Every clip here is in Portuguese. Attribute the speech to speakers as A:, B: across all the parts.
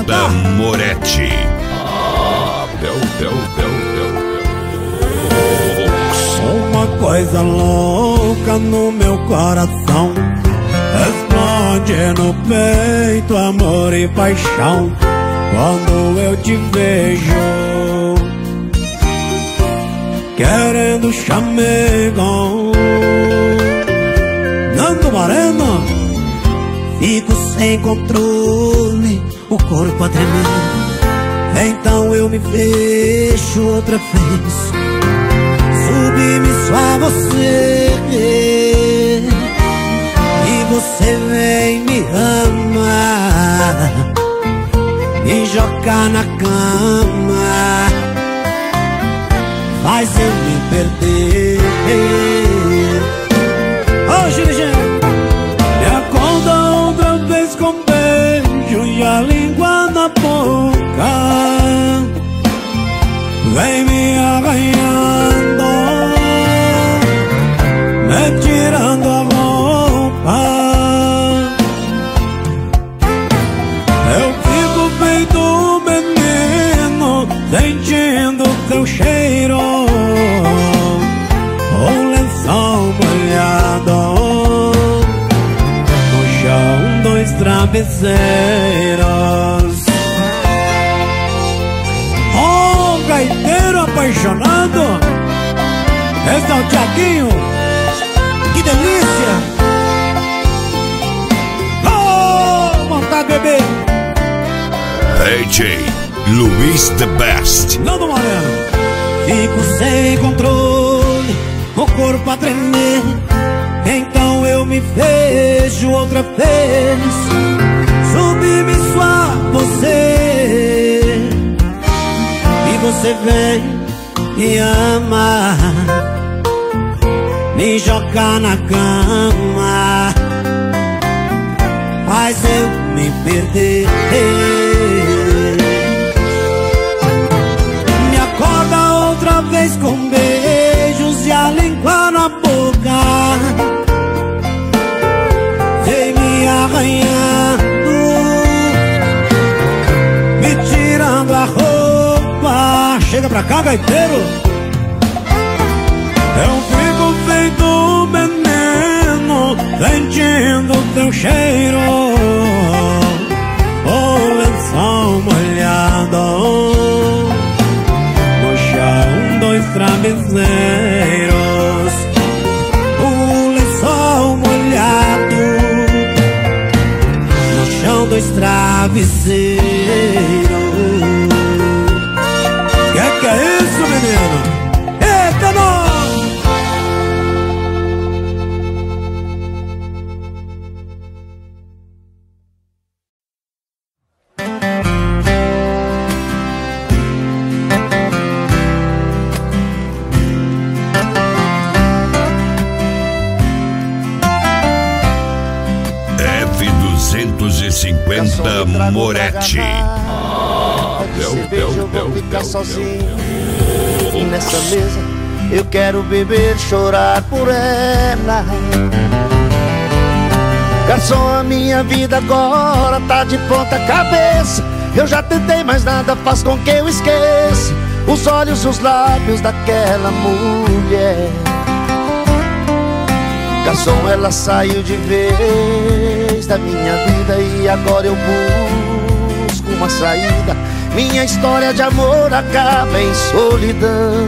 A: Moretti.
B: Uma coisa louca no meu coração explode no peito, amor e paixão. Quando eu te vejo querendo chamego, Nando Moreno, fico sem controle, o corpo a tremer. Então eu me fecho outra vez, submisso a você, e você vem me amar, me jogar na cama, faz eu me perder. Ô, Gigi, me acorda outra vez com beijo e a língua na boca, vem me arranhando, me tirando a roupa. Eu fico feito um menino, sentindo teu cheiro, um lençol molhado, no chão dois travesseiros. Oh, gaiteiro apaixonado, esse é o Tiaguinho, que delícia! Oh, vontade de beber!
A: DJ Luiz The Best.
B: Nando Moreno, fico sem controle, o corpo a tremer. Então eu me vejo outra vez, submisso a você, e você vem me amar, me jogar na cama, faz eu me perder. Me acorda outra vez com beijos e a língua na boca, vem me arranhando, me tirando a roupa. Chega pra cá, gaiteiro. Eu fico feito um menino, sentindo teu cheiro, o lençol molhado, no chão dois travesseiros, o lençol molhado, no chão dois travesseiros. Que é isso, menino? Eita, nós!
A: F250 Moretti.
C: Eu vou ficar sozinho nessa mesa. Eu quero beber, chorar por ela. Garçom, a minha vida agora tá de ponta cabeça. Eu já tentei, mas nada faz com que eu esqueça os olhos e os lábios daquela mulher. Garçom, ela saiu de vez da minha vida e agora eu busco uma saída. Minha história de amor acaba em solidão.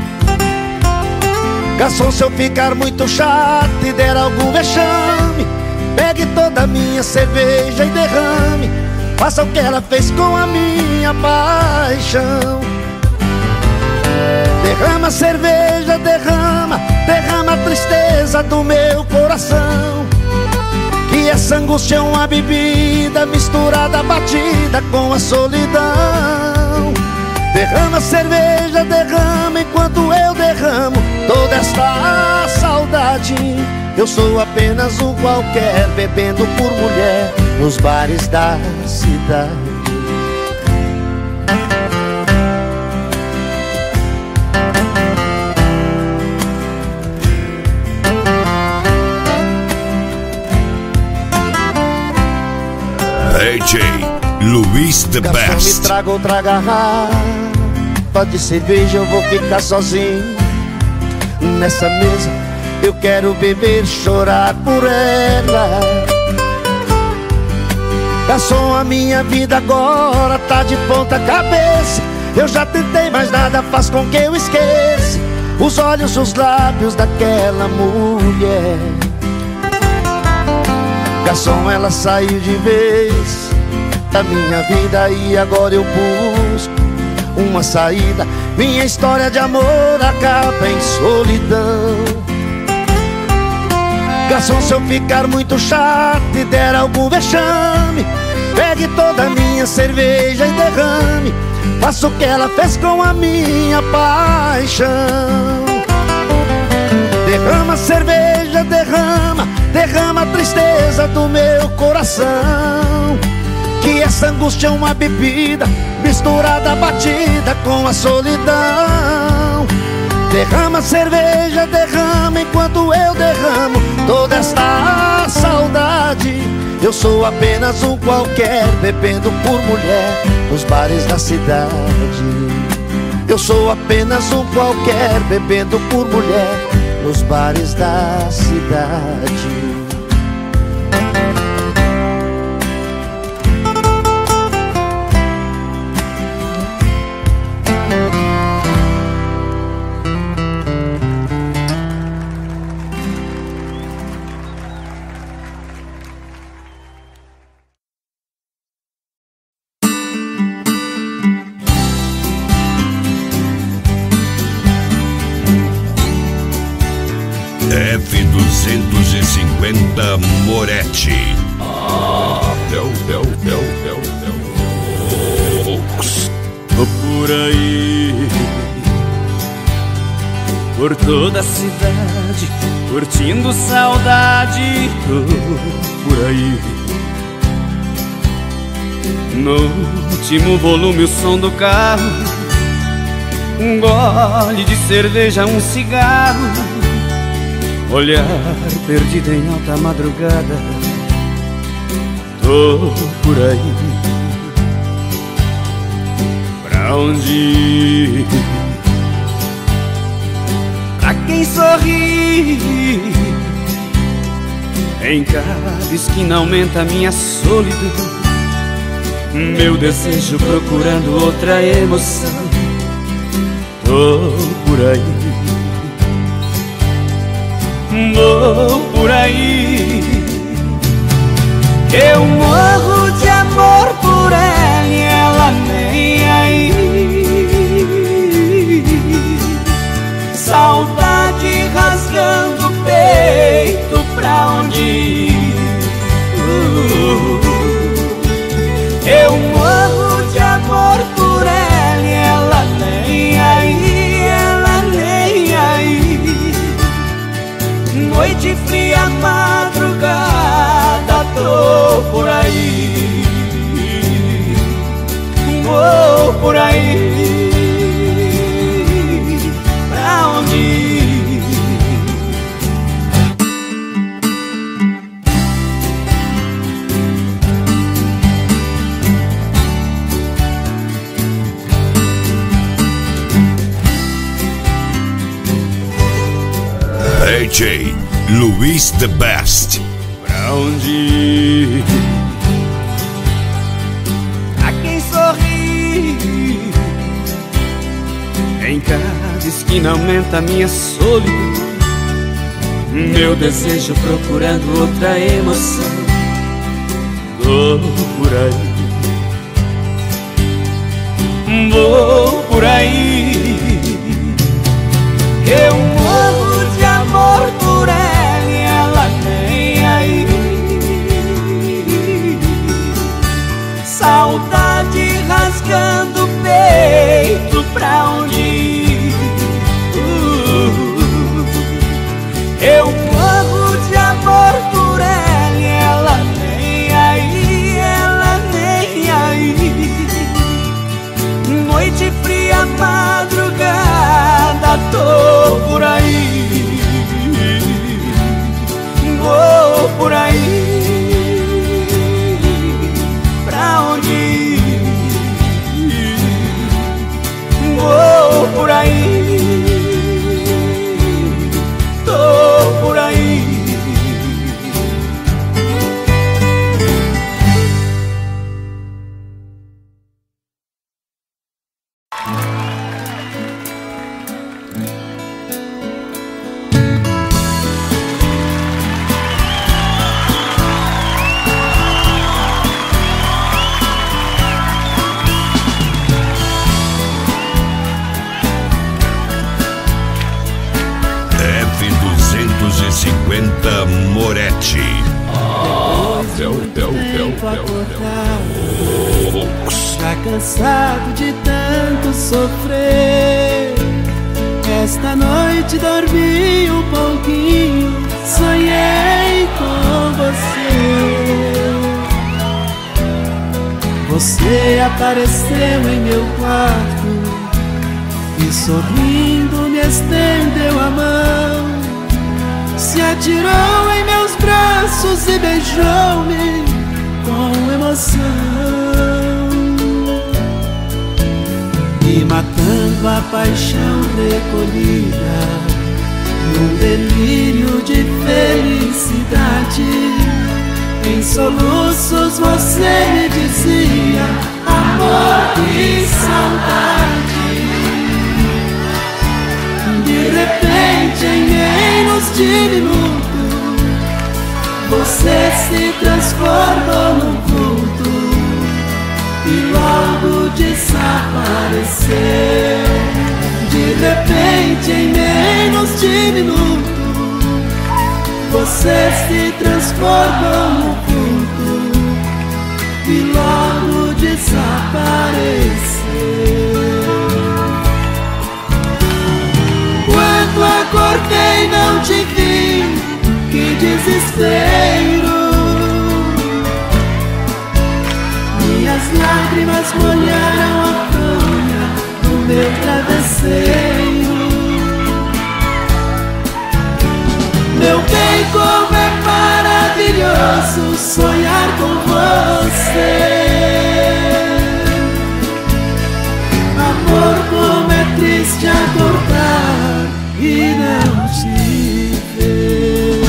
C: Garçom, se eu ficar muito chato e der algum vexame, pegue toda a minha cerveja e derrame. Faça o que ela fez com a minha paixão. Derrama cerveja, derrama, derrama a tristeza do meu coração. Que essa angústia é uma bebida misturada, batida com a solidão. Derrama cerveja, derrama enquanto eu derramo toda esta saudade. Eu sou apenas um qualquer, bebendo por mulher nos bares da cidade.
A: DJ Luiz Luiz the
C: Garçom,
A: Best.
C: me traga outra garrafa de cerveja, eu vou ficar sozinho nessa mesa. Eu quero beber, chorar por ela. Garçom, a minha vida agora tá de ponta cabeça. Eu já tentei, mas nada faz com que eu esqueça os olhos, os lábios daquela mulher. Garçom, ela saiu de vez da minha vida e agora eu busco uma saída. Minha história de amor acaba em solidão. Garçom, se eu ficar muito chato e der algum vexame, pegue toda a minha cerveja e derrame. Faça o que ela fez com a minha paixão. Derrama a cerveja, derrama, derrama a tristeza do meu coração. Que essa angústia é uma bebida misturada, batida com a solidão. Derrama a cerveja, derrama enquanto eu derramo toda esta saudade. Eu sou apenas um qualquer, bebendo por mulher nos bares da cidade. Eu sou apenas um qualquer, bebendo por mulher nos bares da cidade.
A: F250 Moretti.
D: Tô por aí, por toda a cidade, curtindo saudade. Tô por aí, no último volume o som do carro, um gole de cerveja, um cigarro, olhar perdido em alta madrugada. Tô por aí, pra onde ir? Pra quem sorri, em cada esquina aumenta minha solidão, meu desejo procurando outra emoção. Tô por aí, vou por aí, eu morro de amor por ela e ela nem aí. Saudade rasgando o peito, pra onde ir? Eu morro de amor por ela e ela nem aí, ela nem aí. Noite fria, madrugada, tô por aí, vou por aí, pra onde ir?
A: AJ Luiz the Best.
D: Pra onde ir? Pra quem sorri, em cada esquina aumenta minha solidão, meu desejo procurando outra emoção. Tô por aí, vou por aí, eu morro de amor por ela e ela nem aí. Saudade rasgando o peito, pra onde ir? Eu morro de amor por ela e ela nem aí, ela nem aí. Noite fria, madrugada, tô por aí, vou por aí, pra onde ir?
A: 250 Moretti.
E: Já cansado de tanto sofrer, esta noite dormi um pouquinho, sonhei com você. Você apareceu em meu quarto e sorrindo me estendeu a mão, se atirou em meus braços e beijou-me com emoção. E matando a paixão recolhida num delírio de felicidade, em soluços você me dizia: amor e saudade. De repente, em menos de minuto, você se transformou num vulto e logo desapareceu. De repente, em menos de minuto, você se transformou num vulto e logo desapareceu. Quando acordei não te vi, que desespero. Minhas lágrimas molharam a fronha do meu travesseiro. Meu bem, como é maravilhoso sonhar com você. Amor, como é triste acordar e não te ver.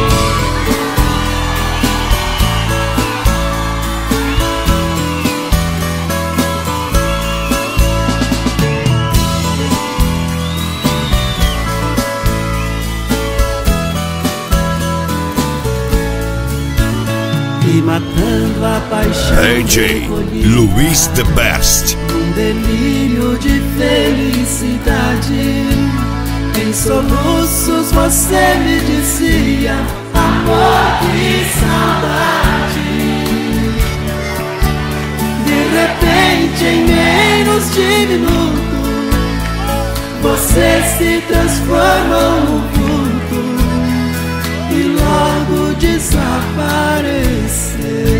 E: E matando a paixão
A: AJ Luiz the Best.
E: Um delírio de felicidade, em soluços você me dizia: amor e saudade. De repente, em menos de minuto, você se transformou num vulto e logo desapareceu.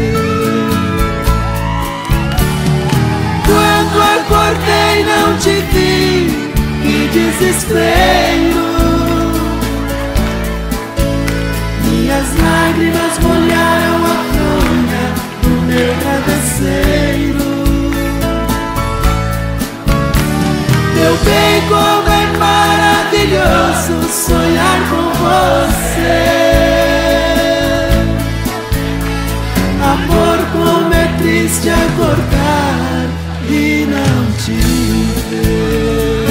E: Quando acordei não te vi, que desespero. Minhas lágrimas molharam a fronha do meu travesseiro. Meu bem, como é maravilhoso sonhar com você. Amor, como é triste acordar e não te ver.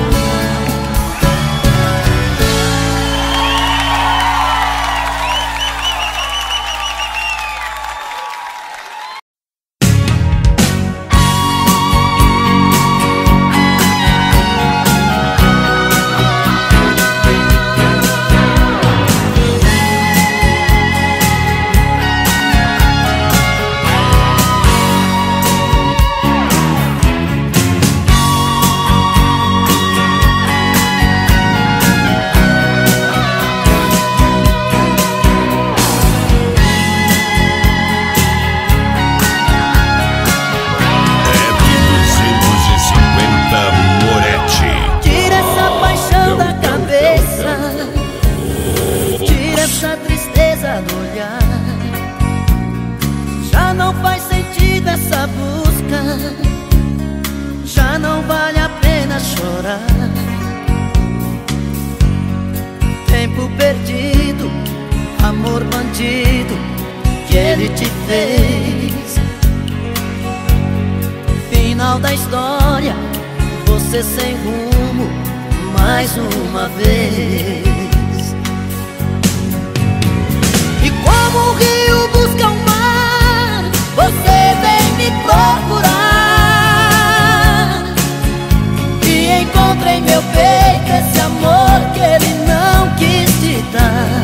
E: Já não vale a pena chorar. Tempo perdido, amor bandido que ele te fez. Final da história, você sem rumo mais uma vez. E como o rio busca o mar, você vem me procurar. E encontra em meu peito esse amor que ele não quis te dar.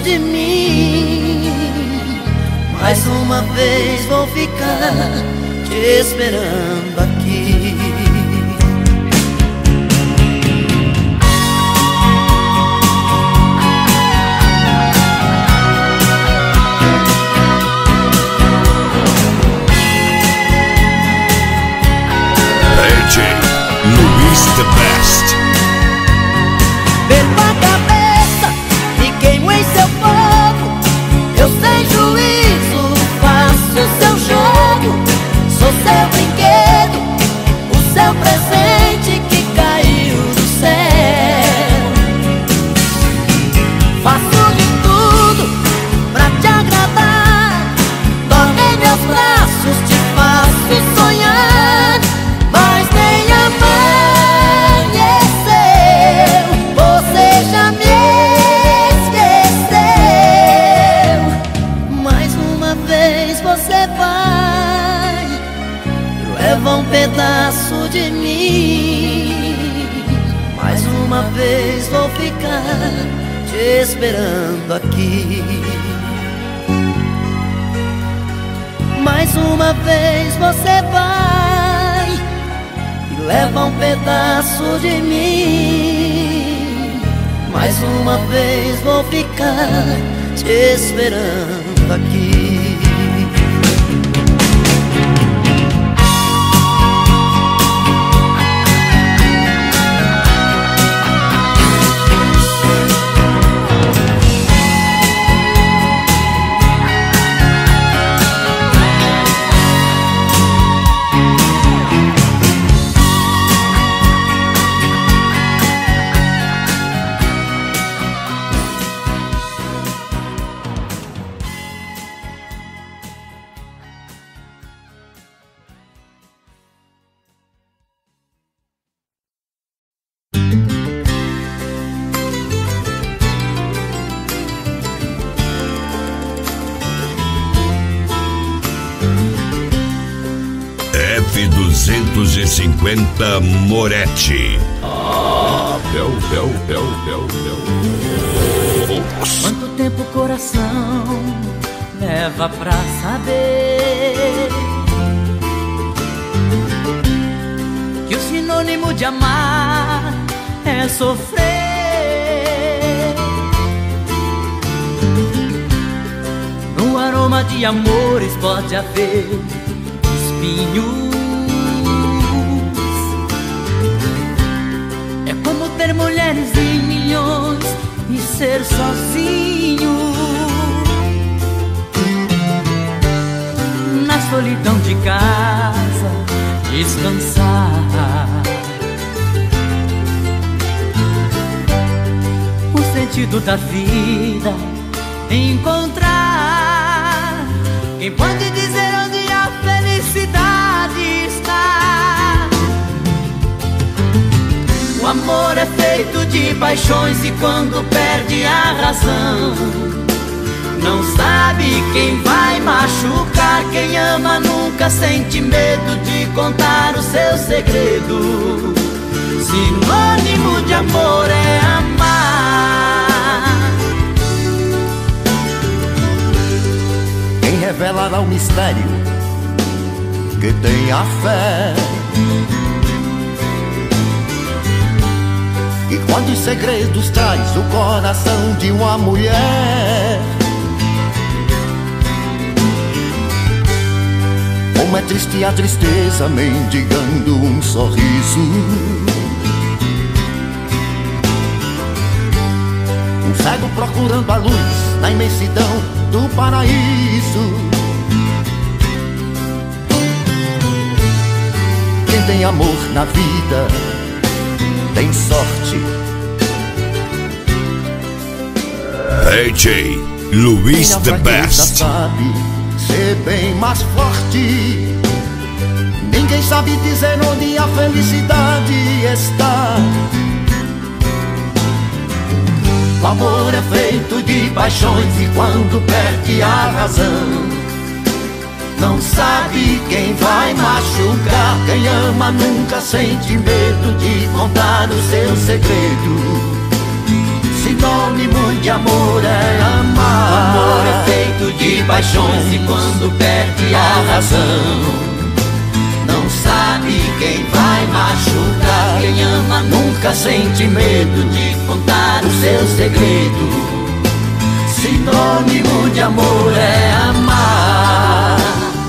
E: de mim. Mais uma vez vou ficar te esperando aqui.
A: AJ Luiz the Best.
E: Perco a cabeça e queimo em seu fogo. Eu sem juízo faço o seu jogo. Sou seu brinquedo, o seu presente que caiu do céu. Faço de tudo pra te agradar. Dorme em meus braços, te faço sonhar. Mas nem amanheceu, você já me esqueceu. Mais uma vez você vai, leva um pedaço de mim. Mais uma vez vou ficar te esperando aqui. Mais uma vez você vai, leva um pedaço de mim. Mais uma vez vou ficar te esperando aqui.
A: F250 Moretti.
E: Quanto tempo o coração leva pra saber que o sinônimo de amar é sofrer? No aroma de amores pode haver espinhos. É como ter mulheres em milhões e ser sozinho na solidão de casa, descansar. O sentido da vida encontrar. Quem pode dizer onde a felicidade está? O amor é feito de paixões e quando perde a razão, não sabe quem vai machucar. Quem ama nunca sente medo de contar o seu segredo. Sinônimo de amor é amar.
C: Quem revelará o mistério que tem a fé? E quantos segredos traz o coração de uma mulher? Como é triste a tristeza mendigando um sorriso. Um cego procurando a luz na imensidão do paraíso. Quem tem amor na vida tem sorte.
A: AJ Luiz the Best.
C: Sabe ser bem mais forte. Ninguém sabe dizer onde a felicidade está. O amor é feito de paixões e quando perde a razão, não sabe quem vai machucar. Quem ama nunca sente medo de contar o seu segredo.
E: Sinônimo de amor é amar. O amor é feito de paixões e quando perde a razão, não sabe quem vai machucar. Quem ama nunca sente medo de contar o seu segredo. Sinônimo de amor é amar.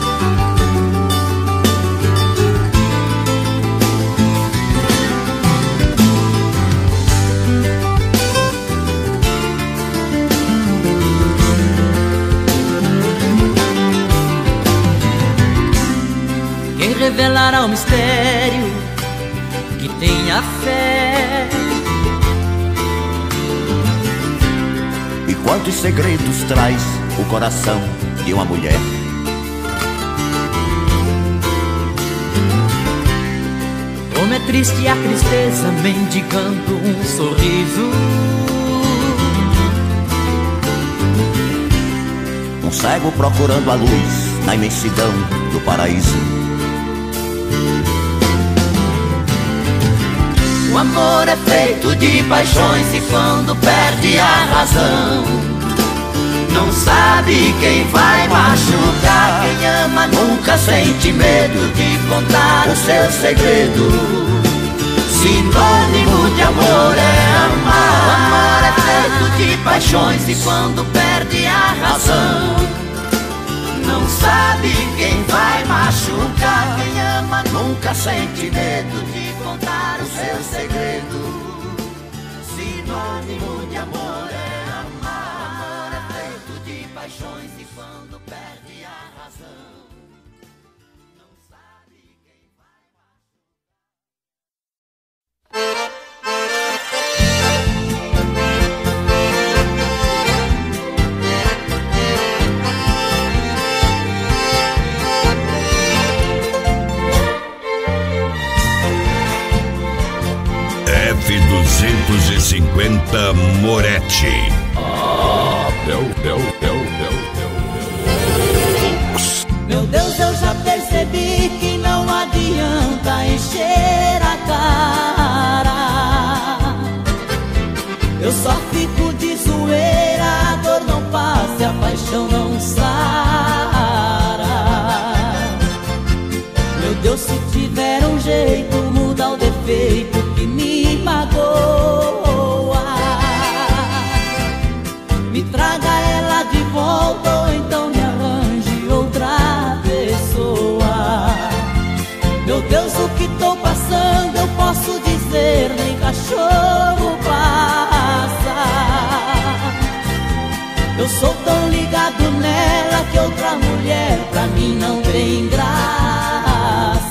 E: Quem revelará o mistério que tenha fé?
F: E quantos segredos traz o coração de uma mulher?
E: Como é triste a tristeza mendigando um sorriso.
F: Um cego procurando a luz na imensidão do paraíso.
E: O amor é feito de paixões e quando perde a razão, não sabe quem vai machucar. Quem ama nunca sente medo de contar o seu segredo. Sinônimo de amor é amar. O amor é feito de paixões e quando perde a razão, não sabe quem vai machucar. Quem ama nunca sente medo de contar o seu segredo. Sinônimo de amor é amar. O amor é feito de paixões e quando perde a razão, não sabe quem vai
A: F250 Moretti.
E: Meu Deus, eu já percebi que não adianta encher a cara. Eu só fico de zoeira, a dor não passa e a paixão não sara. Meu Deus, se tiver um jeito, muda o defeito que me magoa. Me traga ela de volta ou então me arranje outra pessoa. Meu Deus, o que tô passando eu posso dizer, nem cachorro passa. Eu sou tão ligado nela que outra mulher pra mim não tem graça.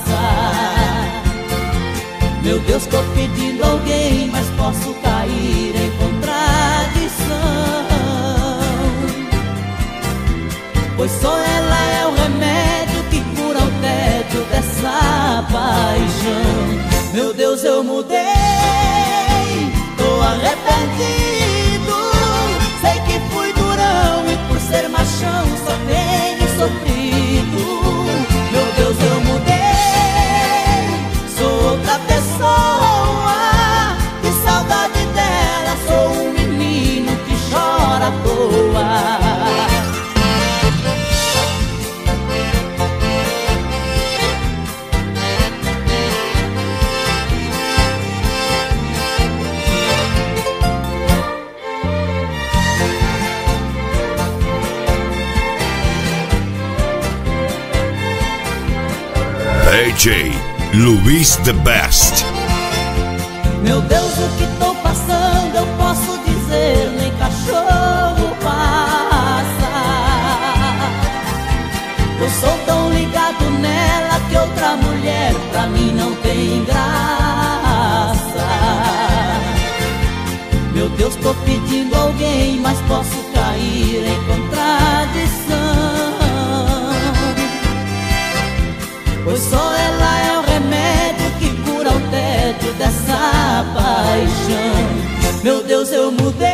E: Meu Deus, tô pedindo alguém, mas posso cair em contradição, pois só ela é o remédio que cura o tédio dessa paixão. Meu Deus, eu mudei, tô arrependido. Sei que fui durão e por ser machão só tenho sofrido. Meu Deus, eu mudei, sou outra pessoa. Que saudade dela, sou um menino que chora à toa.
A: AJ Luiz the Best.
E: Meu Deus, o que tô passando eu posso dizer, nem cachorro passa. Eu sou tão ligado nela que outra mulher pra mim não tem graça. Meu Deus, tô pedindo alguém, mas posso cair em contradição, pois só ela é o remédio que cura o tédio dessa paixão. Meu Deus, eu mudei,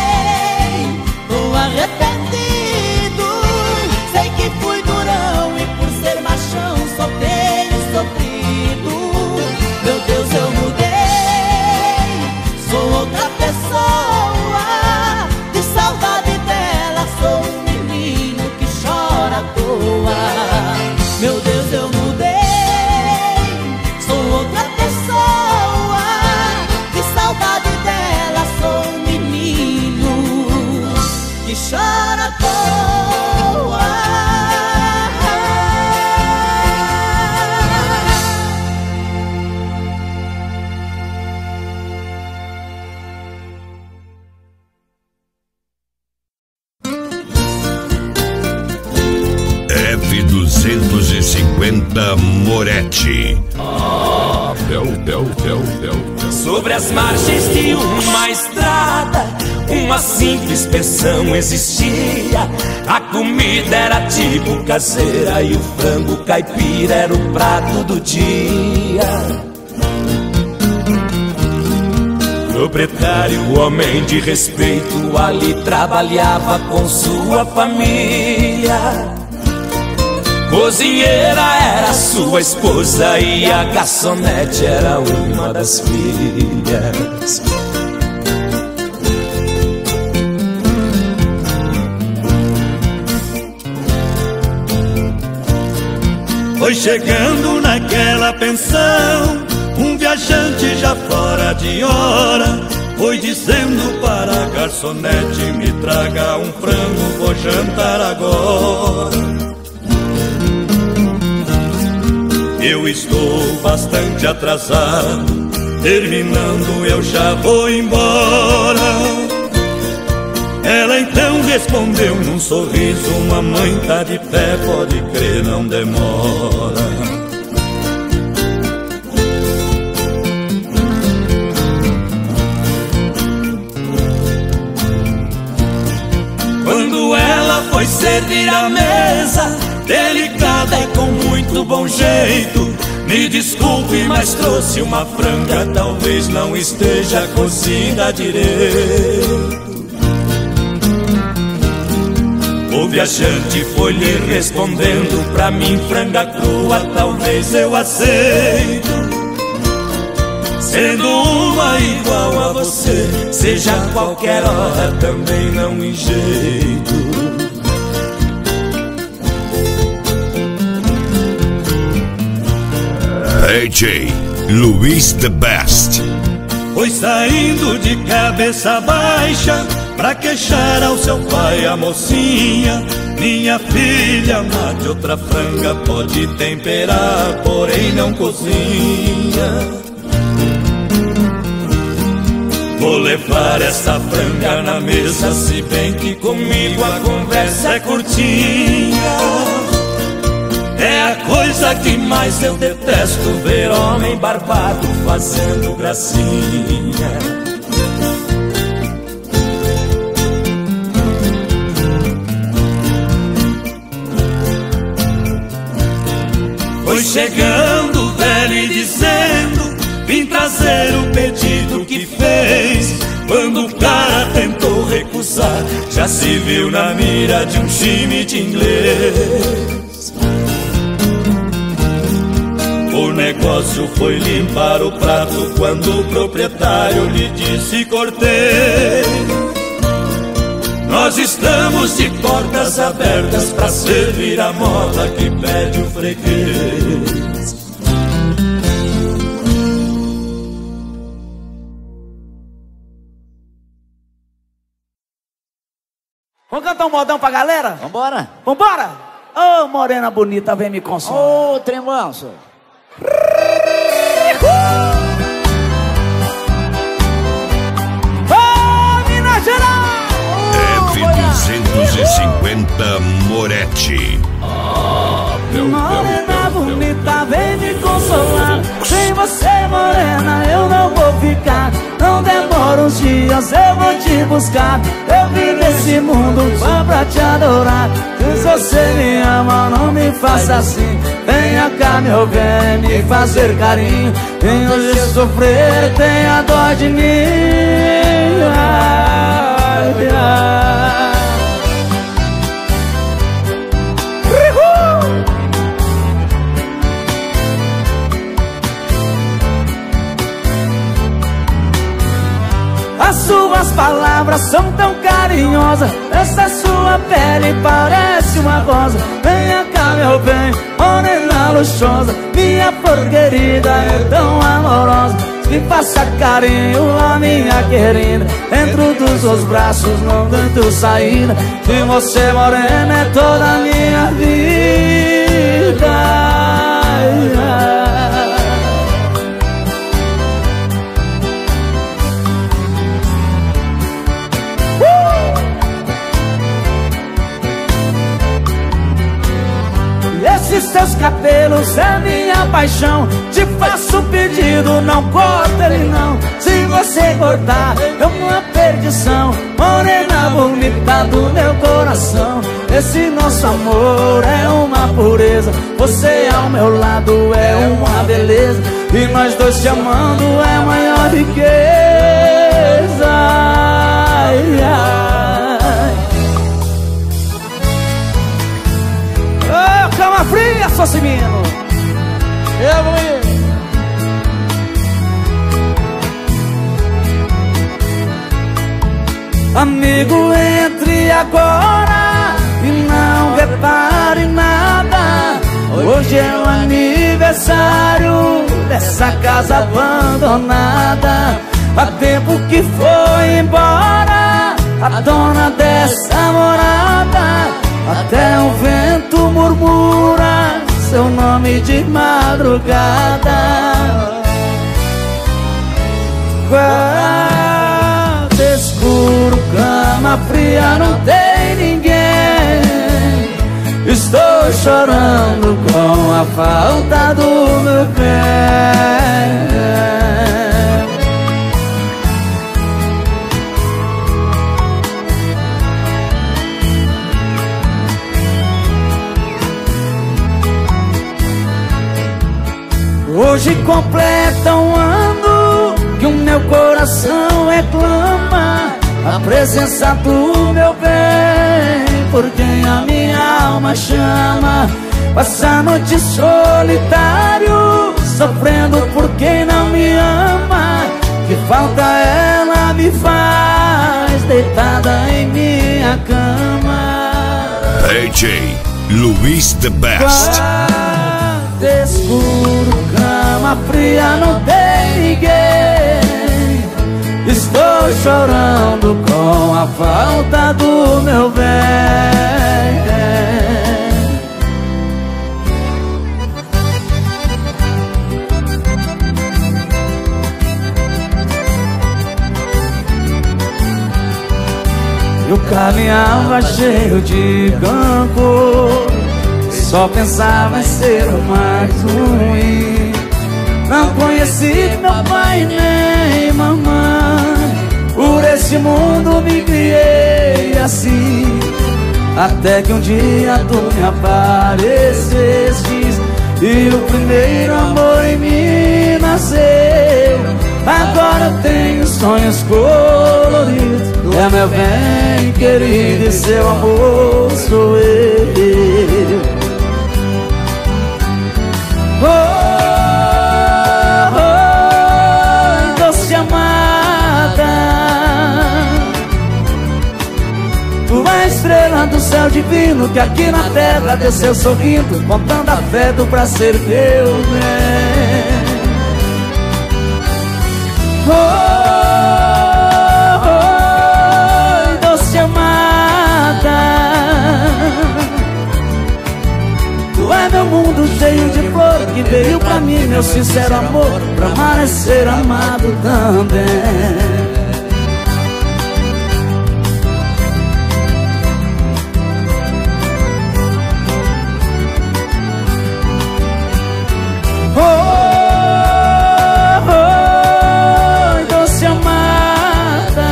E: tô arrependido. Sei que fui durão e por ser machão só tenho sofrido. Meu Deus, eu mudei, sou outra pessoa.
A: Banda Moretti.
G: Sobre as margens de uma estrada, uma simples pensão existia. A comida era tipo caseira e o frango caipira era o prato do dia. Proprietário, homem de respeito, ali trabalhava com sua família. Cozinheira era sua esposa e a garçonete era uma das filhas.
H: Foi chegando naquela pensão um viajante já fora de hora. Foi dizendo para a garçonete: me traga um frango, vou jantar agora. Eu estou bastante atrasado, terminando eu já vou embora. Ela então respondeu num sorriso: mamãe tá de pé, pode crer, não demora. Quando ela foi servir a mesa, delicada e com muito bom jeito: me desculpe, mas trouxe uma franga, talvez não esteja cozida direito. O viajante foi lhe respondendo: pra mim franga crua talvez eu aceito. Sendo uma igual a você, seja a qualquer hora, também não em jeito.
A: DJ Luiz the Best.
H: Foi saindo de cabeça baixa pra queixar ao seu pai a mocinha: minha filha, mate outra franga, pode temperar, porém não cozinha. Vou levar essa franga na mesa, se bem que comigo a conversa é curtinha. É a coisa que mais eu detesto, ver homem barbado fazendo gracinha. Foi chegando o velho e dizendo: vim trazer o pedido que fez. Quando o cara tentou recusar, já se viu na mira de um time de inglês. O negócio foi limpar o prato quando o proprietário lhe disse: cortei. Nós estamos de portas abertas pra servir a moda que pede o freguês.
B: Vamos cantar um modão pra galera?
I: Vambora.
B: Vambora! Ô, morena bonita, vem me consolar.
I: Ô, tremanço.
B: Ô, Minas Gerais!
A: F250 Moretti.
B: Morena bonita, vem me consolar. Sem você, morena, eu não vou ficar. Não demora uns dias, eu vou te buscar. Eu vim nesse mundo só pra te adorar. Se você me ama, não me faça assim. Venha cá, meu bem, me fazer carinho. Vem hoje sofrer, tenha dó de mim. Ai, ai. As suas palavras são tão carinhosas, essa sua pele parece uma rosa. Venha cá, meu bem, morena luxuosa, minha flor querida é tão amorosa. Me faça carinho, a minha querida, dentro dos seus braços não tanto saída. Se você, morena, é toda a minha vida. Ai, ai. Esses seus cabelos Deus é minha paixão. Te faço um pedido, não corta ele não. Se você cortar, é uma perdição. Morena bonita do meu coração, esse nosso amor é uma pureza. Você ao meu lado é uma beleza, e nós dois te amando é a maior riqueza. Ai, ai. Ô, cama fria, só se menino. Eu vou ir. Amigo, entre agora e não repare nada. Hoje é o aniversário dessa casa abandonada. Há tempo que foi embora a dona dessa morada. Até o vento murmura seu nome de madrugada. Quarto escuro, cama fria, não tem ninguém. Estou chorando com a falta do meu bem. Hoje completa um ano que o meu coração reclama a presença do meu bem, por quem a minha alma chama. Passa a noite solitário, sofrendo por quem não me ama. Que falta ela me faz, deitada em minha cama.
A: DJ Luiz the Best.
B: Quarto escuro, cama fria, não tem ninguém. Estou chorando com a falta do meu bem. Eu caminhava cheio de campo, só pensava em ser o mais ruim. Não conheci meu pai nem mamãe, por esse mundo me criei assim. Até que um dia tu me aparecestes e o primeiro amor em mim nasceu. Agora eu tenho sonhos coloridos, é meu bem querido e seu amor sou eu. Oh, oh, doce amada, tu é a estrela do céu divino que aqui na terra desceu sorrindo, contando afeto pra ser teu bem. Oh, oh, doce amada, tu é meu mundo cheio de flor que veio pra mim, meu sincero amor, pra amar e ser amado também. Oh, oh, doce amada,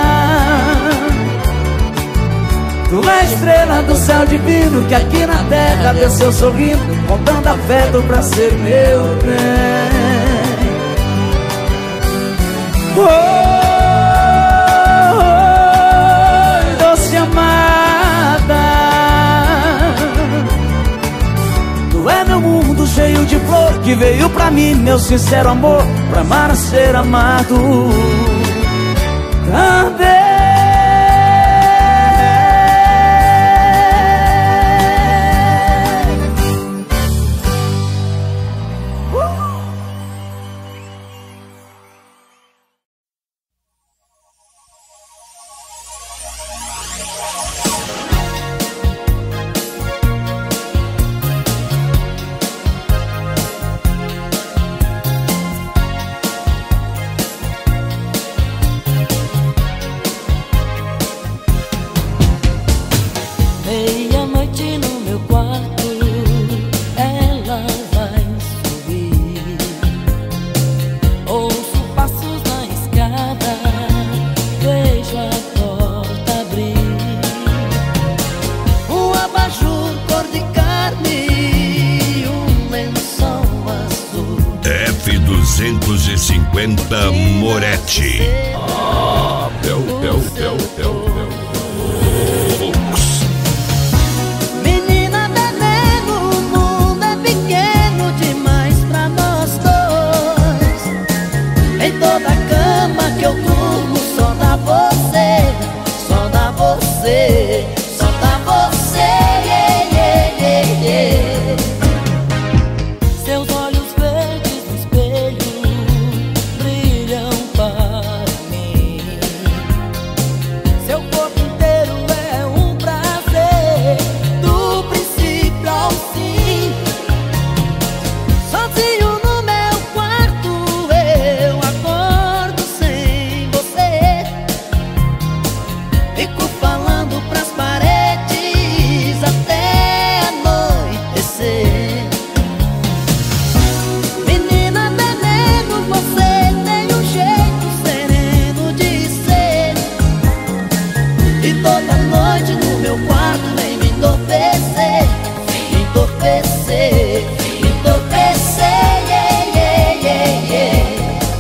B: tu é a estrela do céu divino que aqui na terra desceu sorrindo, contando afeto pra ser meu bem. Oh, oh, doce amada, tu é meu mundo cheio de flor que veio pra mim, meu sincero amor, pra amar e ser amado também.
A: 50 Moretti.
B: Menina veneno, o mundo é pequeno demais pra nós dois. Em toda cama que eu durmo só dá você, só dá você, só dá você, yeah, yeah, yeah, yeah. Seus olhos verdes no espelho brilham para mim. Seu corpo inteiro é um prazer, do princípio ao fim. Sozinho no meu quarto eu acordo sem você. Fico falando pras paredes até anoitecer. Menina veneno, você tem um jeito sereno de ser. E toda noite no meu quarto vem me entorpecer, me entorpecer, me entorpecer, yeah, yeah, yeah, yeah.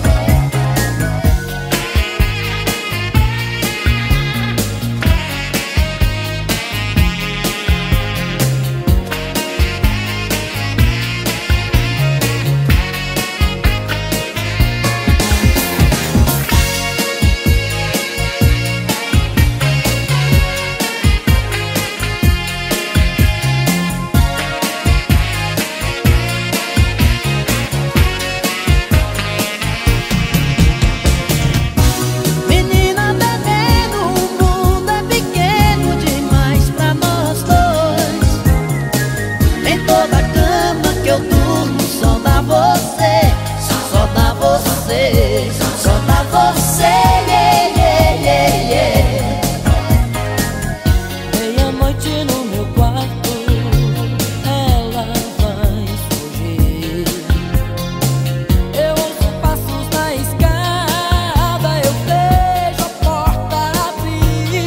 B: Menina veneno, o mundo é pequeno demais pra nós dois. Em toda cama que eu durmo só dá você, só dá você, só dá você, yeah, yeah, yeah, yeah. Meia-noite no meu quarto ela vai fugir. Eu ouço passos na escada, eu vejo a porta abrir.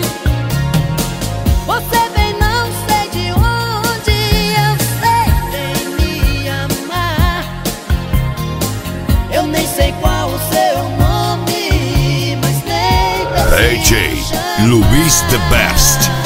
B: Você vem não sei de onde, eu sei vem me amar. Eu nem sei qual o seu nome, mas nem
A: AJ Luiz the Best.